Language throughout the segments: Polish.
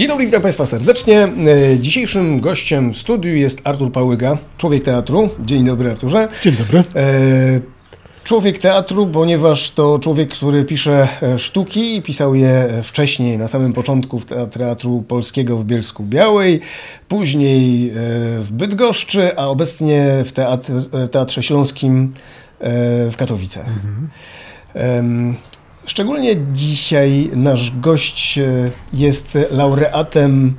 Dzień dobry, witam Państwa serdecznie. Dzisiejszym gościem w studiu jest Artur Pałyga, człowiek teatru. Dzień dobry, Arturze. Dzień dobry. Człowiek teatru, ponieważ to człowiek, który pisze sztuki, pisał je wcześniej, na samym początku w Teatru Polskiego w Bielsku-Białej, później w Bydgoszczy, a obecnie w Teatrze Śląskim w Katowicach. Szczególnie dzisiaj nasz gość jest laureatem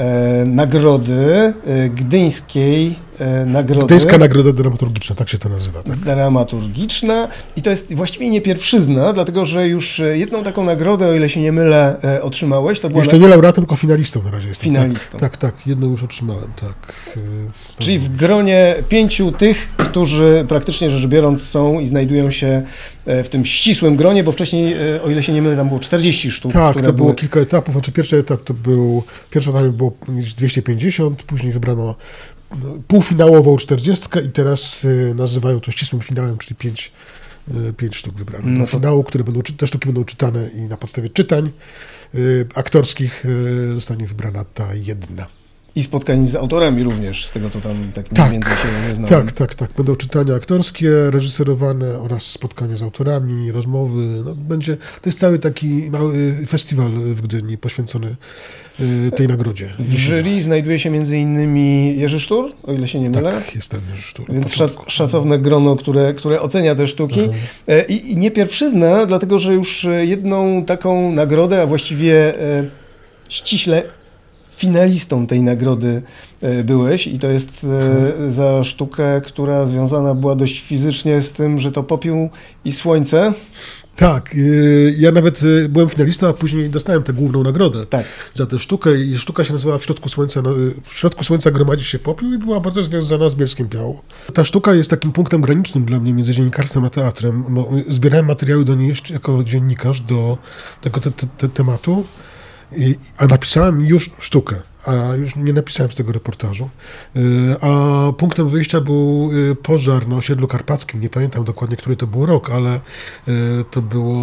nagrody gdyńskiej. Gdyńska Nagroda Dramaturgiczna, tak się to nazywa. Tak? Dramaturgiczna i to jest właściwie nie pierwszyzna, dlatego że już jedną taką nagrodę, o ile się nie mylę, otrzymałeś. To była jeszcze nie laureatem, tylko finalistą na razie jestem. Finalistą. Tak, jedną już otrzymałem, tak. Czyli w gronie 5 tych, którzy praktycznie rzecz biorąc są i znajdują się w tym ścisłym gronie, bo wcześniej, o ile się nie mylę, tam było 40 sztuk. Tak, to było kilka etapów. Znaczy pierwszy etap było 250, później wybrano półfinałową 40 i teraz nazywają to ścisłym finałem, czyli 5 sztuk wybrano do finału, te sztuki będą czytane i na podstawie czytań aktorskich zostanie wybrana ta jedna. I spotkań z autorami również, z tego co tam tak mniej więcej się znałem. Tak. Będą czytania aktorskie, reżyserowane oraz spotkania z autorami, rozmowy. To jest cały taki mały festiwal w Gdyni poświęcony tej nagrodzie. W jury znajduje się m.in. Jerzy Sztur, o ile się nie mylę. Tak, jestem Jerzy Sztur. Więc szacowne grono, które ocenia te sztuki. I nie pierwszyzna, dlatego że już jedną taką nagrodę, a właściwie ściśle finalistą tej nagrody byłeś i to jest za sztukę, która związana była dość fizycznie z tym, że to popiół i słońce. Tak, ja nawet byłem finalistą, a później dostałem tę główną nagrodę za tę sztukę i sztuka się nazywała W środku słońca gromadzi się popiół i była bardzo związana z Bielskiem-Białą. Ta sztuka jest takim punktem granicznym dla mnie między dziennikarstwem a teatrem. Zbierałem materiały do niej jako dziennikarz do tego tematu. A napisałem już sztukę, a już nie napisałem z tego reportażu. A punktem wyjścia był pożar na osiedlu karpackim. Nie pamiętam dokładnie, który to był rok, ale to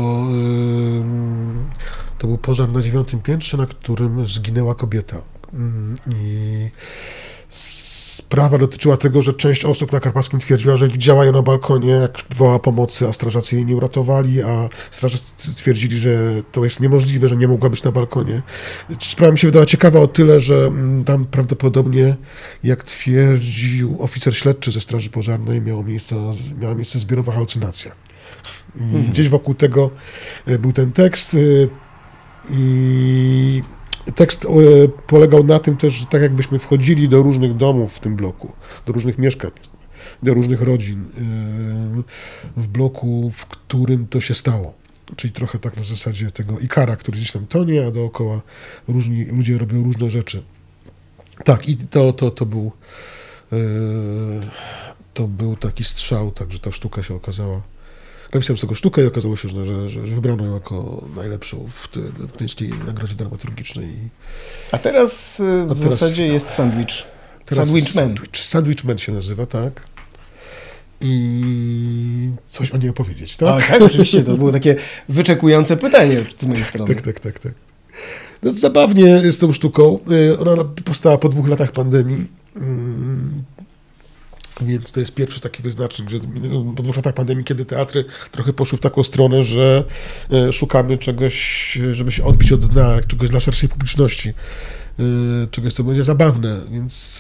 był pożar na 9. piętrze, na którym zginęła kobieta. I sprawa dotyczyła tego, że część osób na Karpackim twierdziła, że widziała ją na balkonie, jak wołała pomocy, a strażacy jej nie uratowali, a strażacy twierdzili, że to jest niemożliwe, że nie mogła być na balkonie. Sprawa mi się wydała ciekawa o tyle, że tam prawdopodobnie, jak twierdził oficer śledczy ze Straży Pożarnej, miała miejsce zbiorowa halucynacja. I gdzieś wokół tego był ten tekst i tekst polegał na tym też, że tak jakbyśmy wchodzili do różnych domów w tym bloku, do różnych mieszkań, do różnych rodzin w bloku, w którym to się stało. Czyli trochę tak na zasadzie tego Ikara, który gdzieś tam tonie, a dookoła różni ludzie robią różne rzeczy. Tak, i to był taki strzał, także ta sztuka się okazała. Napisałem z tego sztukę i okazało się, że wybrano ją jako najlepszą w Gdyńskiej Nagrodzie Dramaturgicznej. A teraz w zasadzie jest Sandwich. Sandwich Man się nazywa, tak. I coś o niej opowiedzieć, tak? Tak, oczywiście, to było takie wyczekujące pytanie z mojej strony. Tak. No, zabawnie z tą sztuką. Ona powstała po 2 latach pandemii. Więc to jest pierwszy taki wyznacznik, że po 2 latach pandemii, kiedy teatry trochę poszły w taką stronę, że szukamy czegoś, żeby się odbić od dna, czegoś dla szerszej publiczności, czegoś, co będzie zabawne, więc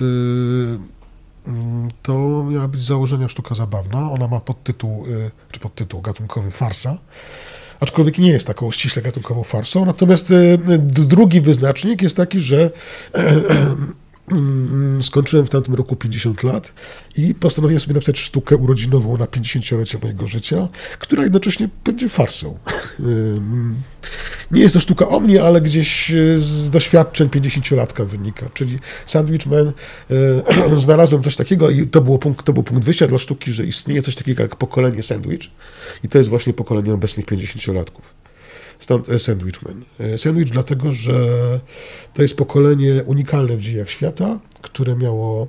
to miała być z założenia sztuka zabawna. Ona ma podtytuł gatunkowy farsa, aczkolwiek nie jest taką ściśle gatunkową farsą. Natomiast drugi wyznacznik jest taki, że skończyłem w tamtym roku 50 lat i postanowiłem sobie napisać sztukę urodzinową na 50-lecie mojego życia, która jednocześnie będzie farsą. Nie jest to sztuka o mnie, ale gdzieś z doświadczeń 50-latka wynika, czyli Sandwich Man. Znalazłem coś takiego i to był punkt wyjścia dla sztuki, że istnieje coś takiego jak pokolenie sandwich i to jest właśnie pokolenie obecnych 50-latków. Stąd Sandwich Man. Sandwich dlatego, że to jest pokolenie unikalne w dziejach świata, które miało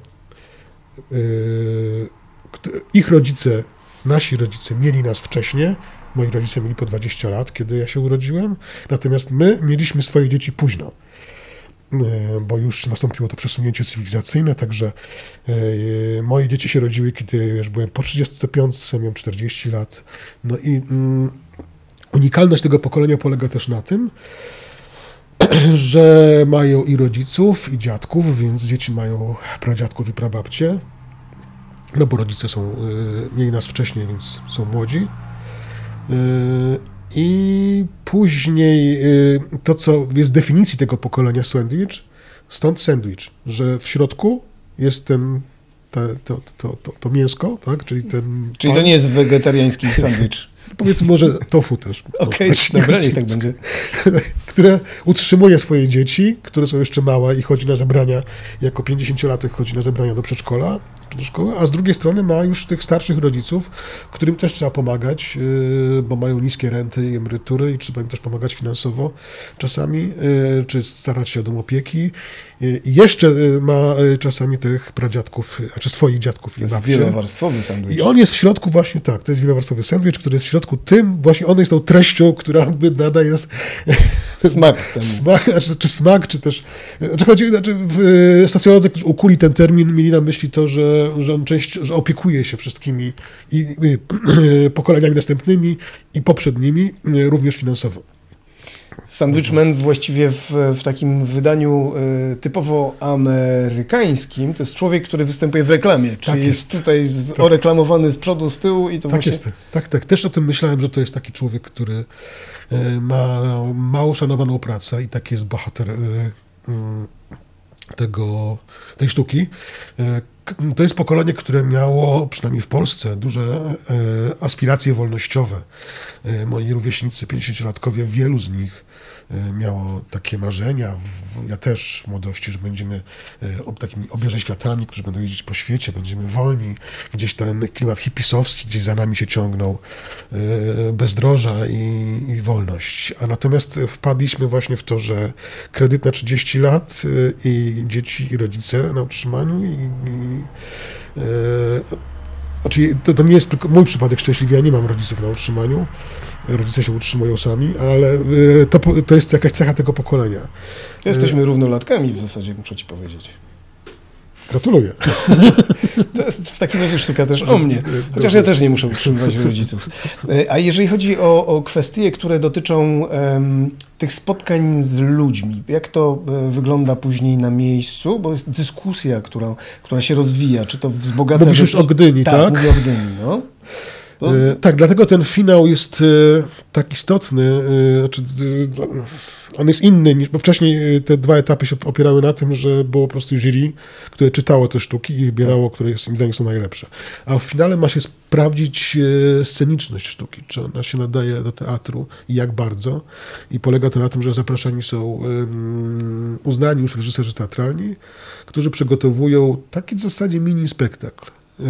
ich rodzice, nasi rodzice mieli nas wcześniej, moi rodzice mieli po 20 lat, kiedy ja się urodziłem, natomiast my mieliśmy swoje dzieci późno. bo już nastąpiło to przesunięcie cywilizacyjne, także moje dzieci się rodziły, kiedy już byłem po 35, miałem 40 lat. No i unikalność tego pokolenia polega też na tym, że mają i rodziców, i dziadków, więc dzieci mają pradziadków i prababcie, no bo rodzice mieli nas wcześniej, więc są młodzi. I później to, co jest w definicji tego pokolenia sandwich, stąd sandwich, że w środku jest to mięsko, tak? Czyli to nie jest wegetariański sandwich. Powiedzmy może tofu też. Okej, dobra, niech tak będzie. Które utrzymuje swoje dzieci, które są jeszcze małe i chodzi na zebrania, jako 50-latek chodzi na zebrania do przedszkola czy do szkoły, a z drugiej strony ma już tych starszych rodziców, którym też trzeba pomagać, bo mają niskie renty i emerytury i trzeba im też pomagać finansowo czasami, czy starać się o dom opieki. I jeszcze ma czasami tych pradziadków, czy swoich dziadków i babcie. To jest wielowarstwowy sandwich. I on jest w środku właśnie tak, to jest wielowarstwowy sandwich, który jest w środku tym, właśnie on jest tą treścią, która nadaje smak. Smak, czy smak, czy też... Socjolodzy, którzy ukuli ten termin, mieli na myśli to, że on że opiekuje się wszystkimi i pokoleniami następnymi i poprzednimi, również finansowo. Sandwichman właściwie w takim wydaniu typowo amerykańskim to jest człowiek, który występuje w reklamie, czyli jest tutaj oreklamowany z przodu, z tyłu i to tak właśnie... jest. Tak. Też o tym myślałem, że to jest taki człowiek, który ma mało szanowaną pracę i taki jest bohater tej sztuki. To jest pokolenie, które miało, przynajmniej w Polsce, duże aspiracje wolnościowe. Moi rówieśnicy, 50-latkowie, wielu z nich miało takie marzenia, ja też w młodości, że będziemy takimi obierzeświatami, którzy będą jeździć po świecie, będziemy wolni, gdzieś ten klimat hipisowski gdzieś za nami się ciągnął, bezdroża i wolność. A natomiast wpadliśmy właśnie w to, że kredyt na 30 lat i dzieci i rodzice na utrzymaniu Czyli to nie jest tylko mój przypadek szczęśliwy, ja nie mam rodziców na utrzymaniu, rodzice się utrzymują sami, ale to jest jakaś cecha tego pokolenia. Jesteśmy równolatkami w zasadzie, muszę ci powiedzieć. Gratuluję. To jest w takim razie sztuka też o mnie, chociaż ja też nie muszę utrzymywać rodziców. A jeżeli chodzi o kwestie, które dotyczą tych spotkań z ludźmi, jak to wygląda później na miejscu, bo jest dyskusja, która się rozwija, czy to wzbogaca... Mówisz już o Gdyni, tak? Tak, mówię o Gdyni, no. Tak, dlatego ten finał jest tak istotny, on jest inny niż, bo wcześniej te dwa etapy się opierały na tym, że było po prostu jury, które czytało te sztuki i wybierało, które im zdaniem są najlepsze. A w finale ma się sprawdzić sceniczność sztuki, czy ona się nadaje do teatru i jak bardzo. I polega to na tym, że zapraszani są uznani już reżyserzy teatralni, którzy przygotowują taki w zasadzie mini spektakl.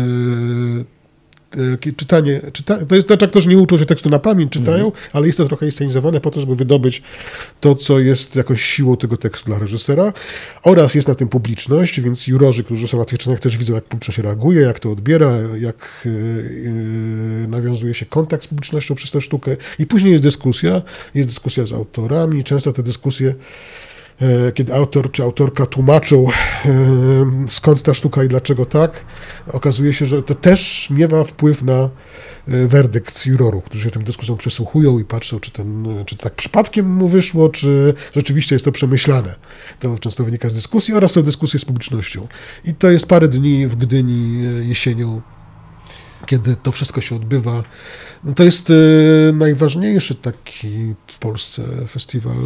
Czytanie, to jest tak, aktorzy nie uczą się tekstu na pamięć, czytają, ale jest to trochę inscenizowane po to, żeby wydobyć to, co jest jakąś siłą tego tekstu dla reżysera. Oraz jest na tym publiczność, więc jurorzy, którzy są na tych czynach, też widzą, jak publiczność reaguje, jak to odbiera, jak nawiązuje się kontakt z publicznością przez tę sztukę. I później jest dyskusja z autorami. Często te dyskusje, kiedy autor czy autorka tłumaczą, skąd ta sztuka i dlaczego tak, okazuje się, że to też miewa wpływ na werdykt jurorów, którzy się tym dyskusjom przysłuchują i patrzą, czy tak przypadkiem mu wyszło, czy rzeczywiście jest to przemyślane. To często wynika z dyskusji oraz są dyskusje z publicznością. I to jest parę dni w Gdyni jesienią, kiedy to wszystko się odbywa. No to jest najważniejszy taki w Polsce festiwal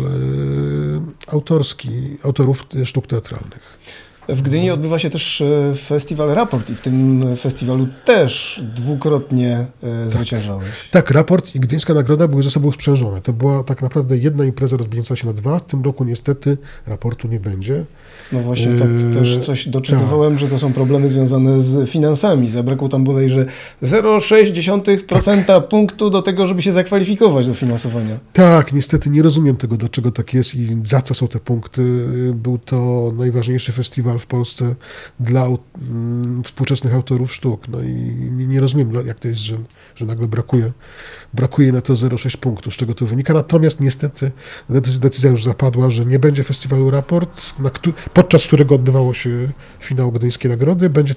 autorów sztuk teatralnych. W Gdyni odbywa się też festiwal Raport i w tym festiwalu też dwukrotnie zwyciężałeś. Tak, Raport i Gdyńska Nagroda były ze sobą sprzężone. To była tak naprawdę jedna impreza rozbijająca się na dwa. W tym roku niestety Raportu nie będzie. No właśnie, tak też coś doczytywałem, że to są problemy związane z finansami. Zabrakło tam bodajże 0,6% punktu do tego, żeby się zakwalifikować do finansowania. Tak, niestety nie rozumiem tego, dlaczego tak jest i za co są te punkty. Był to najważniejszy festiwal festiwal w Polsce dla współczesnych autorów sztuk. No i nie rozumiem, jak to jest, że nagle brakuje na to 0,6 punktów, z czego to wynika. Natomiast niestety decyzja już zapadła, że nie będzie festiwalu Raport, podczas którego odbywało się finał Gdyńskiej Nagrody, będą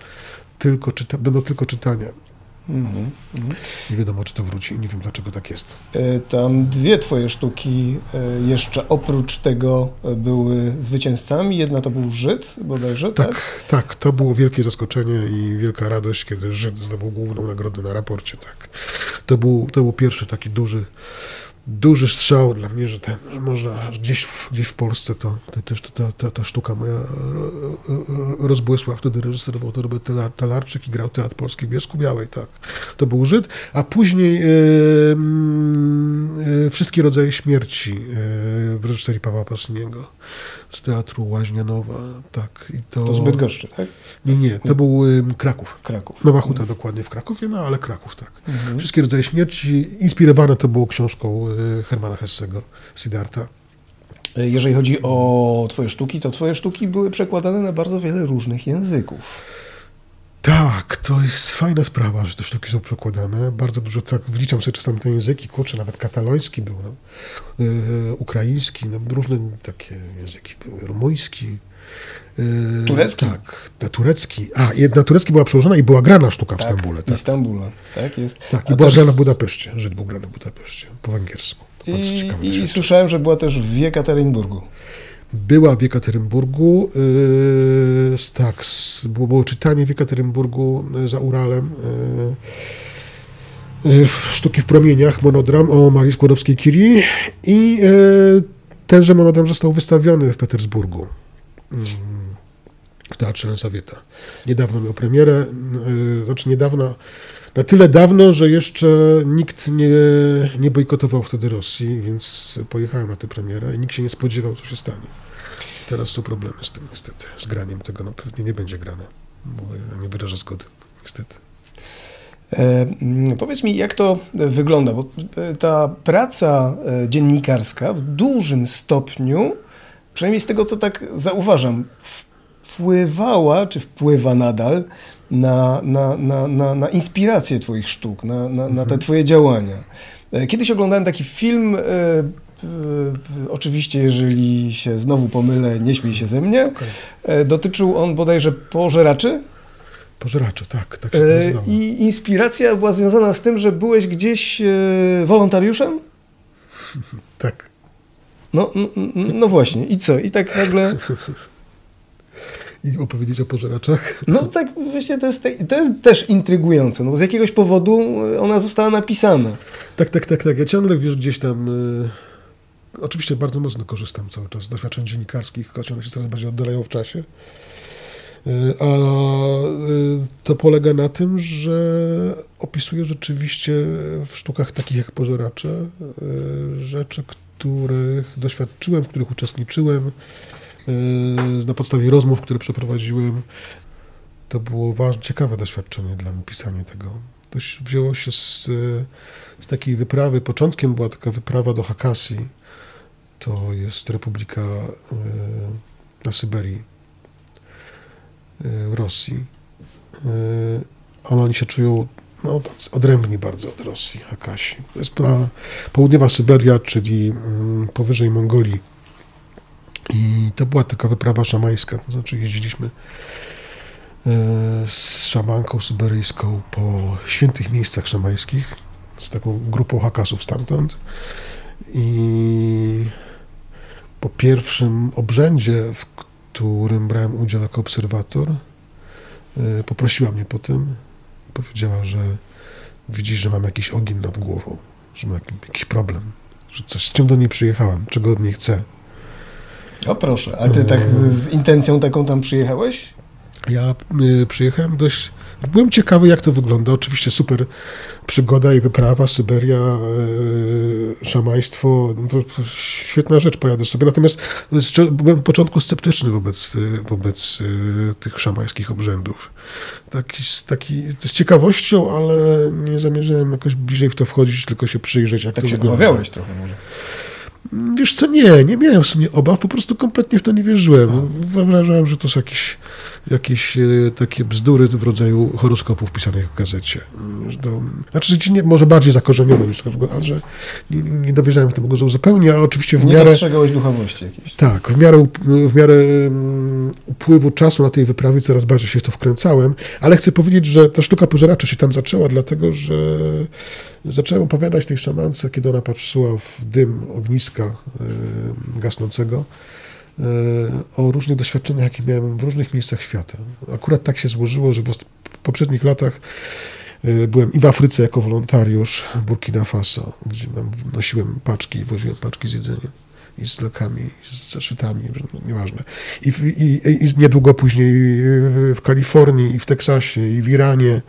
tylko czytania. Nie wiadomo, czy to wróci. Nie wiem, dlaczego tak jest. Tam dwie twoje sztuki jeszcze oprócz tego były zwycięzcami. Jedna to był Żyd bodajże, tak? Tak. To było wielkie zaskoczenie i wielka radość, kiedy Żyd zdobył główną nagrodę na Raporcie. Tak. To był pierwszy taki duży strzał dla mnie, że można gdzieś w Polsce ta sztuka moja rozbłysła. Wtedy reżyserował to Robert Talarczyk i grał Teatr Polski w Bielsku-Białej, tak. To był Żyd, a później Wszystkie rodzaje śmierci w reżyserii Pawła Pasiniego z Teatru Łaźnianowa, tak. I to z Bydgoszczy, tak? Nie, to był Kraków. Kraków. Nowa Huta dokładnie w Krakowie, no ale Kraków, tak. Wszystkie rodzaje śmierci, inspirowane to było książką Hermana Hessego, Siddhartha. Jeżeli chodzi o twoje sztuki, to twoje sztuki były przekładane na bardzo wiele różnych języków. Tak, to jest fajna sprawa, że te sztuki są przekładane. Bardzo dużo, tak, wliczam sobie czasami te języki, kurczę, nawet kataloński był, no, ukraiński, no, różne takie języki były, rumuński. Turecki? Tak, na turecki. Na turecki była przełożona i była grana sztuka w Stambule. Tak, w Stambule, tak jest. Tak, i była grana w Budapeszcie, Żyd był grany w Budapeszcie, po węgiersku. I słyszałem, że była też w Jekaterynburgu. Była w Jekaterynburgu, tak, było czytanie w Jekaterynburgu za Uralem, sztuki w promieniach, monodram o Marii Skłodowskiej-Curie i tenże monodram został wystawiony w Petersburgu w Teatrze Elżawieta. Niedawno miał premierę, znaczy niedawno, na tyle dawno, że jeszcze nikt nie bojkotował wtedy Rosji, więc pojechałem na tę premierę i nikt się nie spodziewał, co się stanie. Teraz są problemy z tym, niestety. Z graniem tego pewnie nie będzie grane, bo ja nie wyrażę zgody, niestety. Powiedz mi, jak to wygląda, bo ta praca dziennikarska w dużym stopniu, przynajmniej z tego, co tak zauważam, wpływała, czy wpływa nadal na inspirację twoich sztuk, na te twoje działania. Kiedyś oglądałem taki film, oczywiście, jeżeli się znowu pomylę, nie śmiej się ze mnie, dotyczył on bodajże pożeraczy. Pożeracze, tak się to nazywało. I inspiracja była związana z tym, że byłeś gdzieś wolontariuszem? Tak. No właśnie, i co? I tak nagle... I opowiedzieć o pożeraczach? No tak, właśnie to jest też intrygujące, no bo z jakiegoś powodu ona została napisana. Tak. Ja ciągle, wiesz, gdzieś tam... Oczywiście bardzo mocno korzystam cały czas z doświadczeń dziennikarskich, choć one się coraz bardziej oddalają w czasie. A to polega na tym, że opisuję rzeczywiście w sztukach takich jak Pożeracze rzeczy, których doświadczyłem, w których uczestniczyłem, na podstawie rozmów, które przeprowadziłem. To było ciekawe doświadczenie dla mnie, pisanie tego. To wzięło się z takiej wyprawy. Początkiem była taka wyprawa do Hakasji. To jest republika na Syberii, w Rosji. Ale oni się czują odrębni bardzo od Rosji, Hakasi. To jest południowa Syberia, czyli powyżej Mongolii. I to była taka wyprawa szamańska, to znaczy jeździliśmy z szamanką syberyjską po świętych miejscach szamańskich, z taką grupą Hakasów stamtąd. I po pierwszym obrzędzie, w którym brałem udział jako obserwator, poprosiła mnie potem i powiedziała, że widzisz, że mam jakiś ogień nad głową, że mam jakiś problem, że coś, z czym do niej przyjechałem, czego od niej chcę. O proszę, a ty tak z intencją taką tam przyjechałeś? Ja przyjechałem byłem ciekawy, jak to wygląda. Oczywiście super przygoda i wyprawa, Syberia, szamaństwo, no to świetna rzecz, pojadę sobie. Natomiast byłem na początku sceptyczny wobec tych szamańskich obrzędów. Z ciekawością, ale nie zamierzałem jakoś bliżej w to wchodzić, tylko się przyjrzeć, jak tak to się wygląda. obawiałeś trochę może? Wiesz co, nie miałem w sumie obaw, po prostu kompletnie w to nie wierzyłem. Wyobrażałem, że to są jakieś takie bzdury w rodzaju horoskopów pisanych w gazecie. Znaczy, może bardziej zakorzenione niż to, ale że nie dowierzałem tego zupełnie, a oczywiście w miarę... Nie dostrzegałeś duchowości jakiejś. Tak, w miarę upływu czasu na tej wyprawie coraz bardziej się w to wkręcałem, ale chcę powiedzieć, że ta sztuka pożeraczy się tam zaczęła, dlatego, że zacząłem opowiadać tej szamance, kiedy ona patrzyła w dym ogniska gasnącego, o różnych doświadczeniach, jakie miałem w różnych miejscach świata. Akurat tak się złożyło, że w poprzednich latach byłem i w Afryce jako wolontariusz, w Burkina Faso, gdzie nosiłem paczki, woziłem paczki z jedzeniem i z lekami, i z zeszytami, nieważne. I niedługo później w Kalifornii, i w Teksasie, i w Iranie.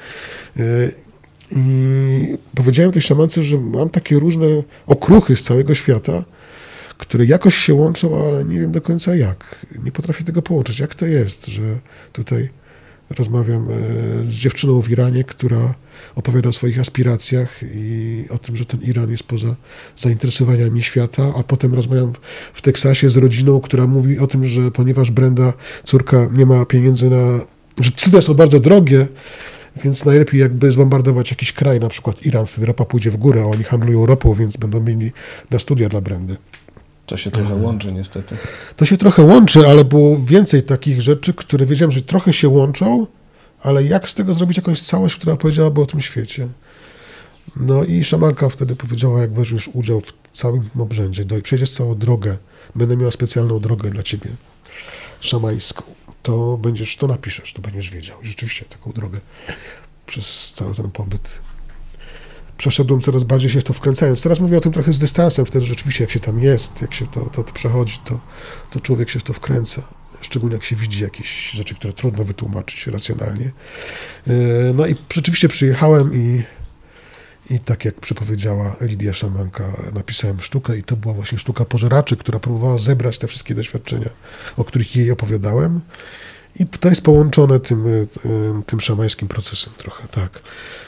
I powiedziałem tej szamance, że mam takie różne okruchy z całego świata, które jakoś się łączą, ale nie wiem do końca jak. Nie potrafię tego połączyć. Jak to jest, że tutaj rozmawiam z dziewczyną w Iranie, która opowiada o swoich aspiracjach i o tym, że ten Iran jest poza zainteresowaniami świata, a potem rozmawiam w Teksasie z rodziną, która mówi o tym, że ponieważ Brenda, córka, nie ma pieniędzy że cuda są bardzo drogie, więc najlepiej jakby zbombardować jakiś kraj, na przykład Iran, wtedy ropa pójdzie w górę, a oni handlują ropą, więc będą mieli na studia dla Brendy. To się trochę łączy niestety. To się trochę łączy, ale było więcej takich rzeczy, które wiedziałem, że trochę się łączą, ale jak z tego zrobić jakąś całość, która opowiedziałaby o tym świecie. No i szamanka wtedy powiedziała, jak weźmiesz udział w całym obrzędzie, przejdziesz całą drogę, będę miała specjalną drogę dla ciebie, szamańską, to napiszesz, to będziesz wiedział. I rzeczywiście taką drogę przez cały ten pobyt przeszedłem, coraz bardziej się w to wkręcając. Teraz mówię o tym trochę z dystansem, wtedy rzeczywiście jak się tam jest, jak się to przechodzi, to człowiek się w to wkręca. Szczególnie jak się widzi jakieś rzeczy, które trudno wytłumaczyć racjonalnie. No i rzeczywiście przyjechałem i tak jak przepowiedziała Lidia Szamanka, napisałem sztukę i to była właśnie sztuka pożeraczy, która próbowała zebrać te wszystkie doświadczenia, o których jej opowiadałem. I to jest połączone tym szamańskim procesem trochę, tak.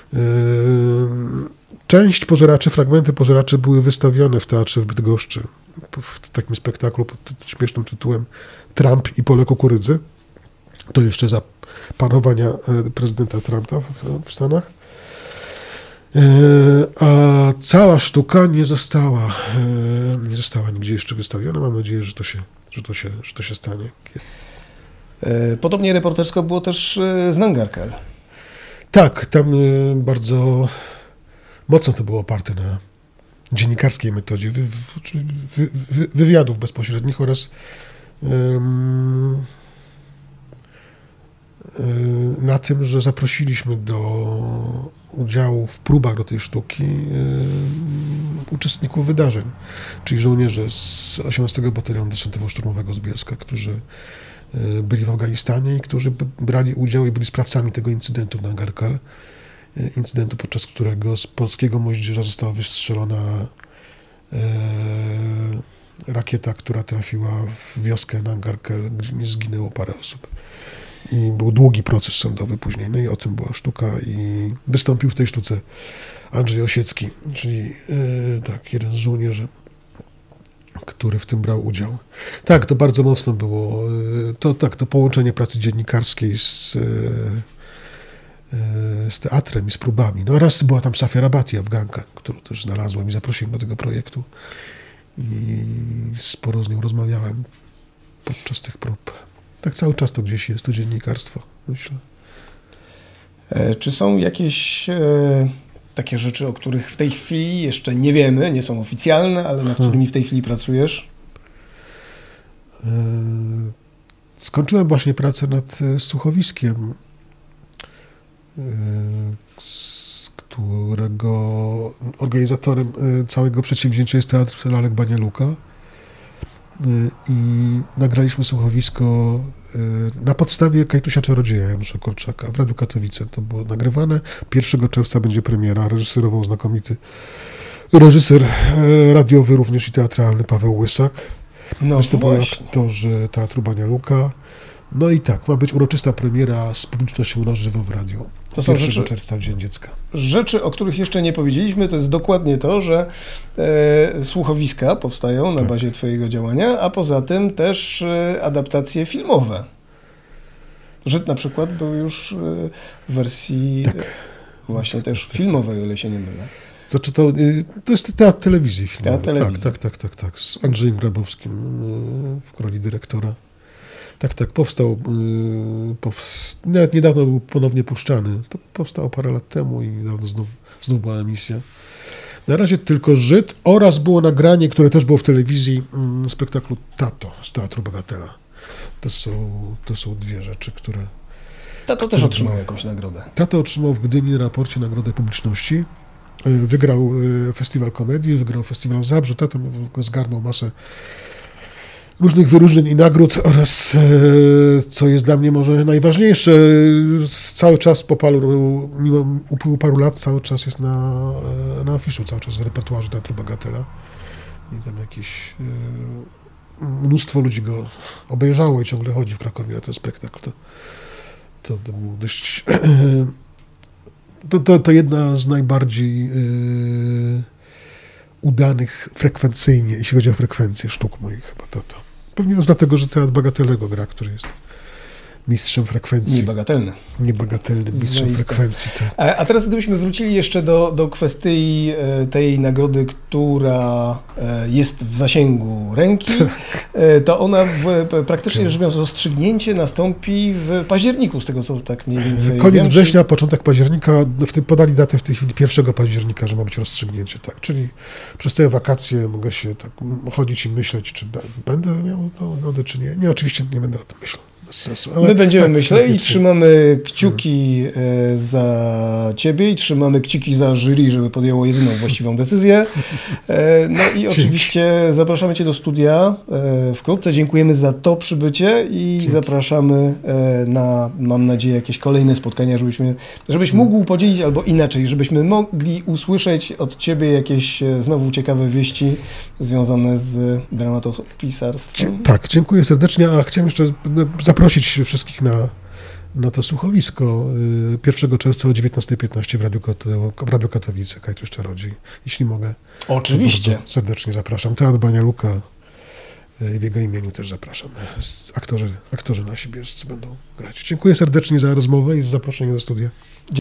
Część pożeraczy, fragmenty pożeraczy były wystawione w teatrze w Bydgoszczy, w takim spektaklu pod śmiesznym tytułem Trump i pole kukurydzy. To jeszcze za panowania prezydenta Trumpa w Stanach. A cała sztuka nie została nigdzie jeszcze wystawiona. Mam nadzieję, że to się stanie. Podobnie reportersko było też z Nangarkel. Tak, tam bardzo mocno to było oparte na dziennikarskiej metodzie wywiadów bezpośrednich oraz na tym, że zaprosiliśmy do udziału w próbach do tej sztuki uczestników wydarzeń, czyli żołnierze z 18 Batalionu Desantowo-Szturmowego z Bielska, którzy byli w Afganistanie i którzy brali udział i byli sprawcami tego incydentu w Nangarkel. Incydentu, podczas którego z polskiego moździerza została wystrzelona rakieta, która trafiła w wioskę Nangarkel, gdzie zginęło parę osób. I był długi proces sądowy później. No i o tym była sztuka i wystąpił w tej sztuce Andrzej Osiecki, czyli tak, jeden z żołnierzy, który w tym brał udział. Tak, to bardzo mocno było. To połączenie pracy dziennikarskiej z teatrem i z próbami. No raz była tam Safia Rabati, Afganka, którą też znalazłem i zaprosiłem do tego projektu. I sporo z nią rozmawiałem podczas tych prób. Tak cały czas to gdzieś jest, to dziennikarstwo, myślę. Czy są jakieś takie rzeczy, o których w tej chwili jeszcze nie wiemy, nie są oficjalne, ale nad którymi w tej chwili pracujesz? Skończyłem właśnie pracę nad słuchowiskiem, z którego organizatorem całego przedsięwzięcia jest Teatr Lalek Banialuka. I nagraliśmy słuchowisko na podstawie Kajtusia Czarodzieja Janusza Korczaka w Radiu Katowice. To było nagrywane. 1 czerwca będzie premiera. Reżyserował znakomity reżyser radiowy, również i teatralny Paweł Łysak. No występują aktorzy Teatru Banialuka. No i tak, ma być uroczysta premiera z publicznością na żywo w radiu. To są 1 czerwca, w Dzień Dziecka. Rzeczy, o których jeszcze nie powiedzieliśmy, to jest dokładnie to, że słuchowiska powstają na bazie twojego działania, a poza tym też adaptacje filmowe. Żyd na przykład był już w wersji właśnie też filmowej, o ile się nie mylę. Znaczy to jest teatr telewizji filmowej. Teatr telewizji. Tak. Z Andrzejem Grabowskim w roli dyrektora. Tak, powstał. Niedawno był ponownie puszczany. To powstało parę lat temu i niedawno znów była emisja. Na razie tylko Żyd oraz było nagranie, które też było w telewizji, spektaklu Tato z Teatru Bagatela. To są dwie rzeczy, które... Tato też otrzymał jakąś nagrodę. Tato otrzymał w Gdyni na raporcie nagrodę publiczności. Wygrał festiwal komedii, wygrał festiwal Zabrze. Tato zgarnął masę różnych wyróżnień i nagród oraz, co jest dla mnie może najważniejsze, cały czas mimo upływu paru lat, cały czas jest na afiszu, cały czas w repertuarze Teatru Bagatela. I tam jakieś mnóstwo ludzi go obejrzało i ciągle chodzi w Krakowie na ten spektakl. To był dość... To jedna z najbardziej udanych frekwencyjnie, jeśli chodzi o frekwencję sztuk moich, chyba to. Pewnie też dlatego, że Teatr Bagatelego gra, który jest mistrzem frekwencji. Niebagatelnym mistrzem frekwencji. Tak. A teraz gdybyśmy wrócili jeszcze do kwestii tej nagrody, która jest w zasięgu ręki, to ona praktycznie rzecz biorąc rozstrzygnięcie nastąpi w październiku, z tego co tak mniej więcej Koniec września, początek października, podali datę w tej chwili 1 października, że ma być rozstrzygnięcie, tak, czyli przez te wakacje mogę się tak chodzić i myśleć, czy będę miał tą nagrodę, czy nie. Nie, oczywiście nie będę o tym myślał. Sensu, ale my będziemy myśleli i trzymamy kciuki za ciebie i trzymamy kciuki za jury, żeby podjęło jedyną właściwą decyzję. No i oczywiście zapraszamy cię do studia wkrótce. Dziękujemy za to przybycie i zapraszamy na, mam nadzieję, jakieś kolejne spotkania, żebyś mógł podzielić albo inaczej, żebyśmy mogli usłyszeć od ciebie jakieś znowu ciekawe wieści związane z dramatopisarstwem. Tak, dziękuję serdecznie, a chciałem jeszcze zaprosić wszystkich na to słuchowisko 1 czerwca o 19:15 w Radiu Katowice, Kajtusz Czarodziej, jeśli mogę. Oczywiście. Bardzo serdecznie zapraszam. Teatr Banialuka, w jego imieniu też zapraszam. Aktorzy nasi bielscy będą grać. Dziękuję serdecznie za rozmowę i za zaproszenie do studia.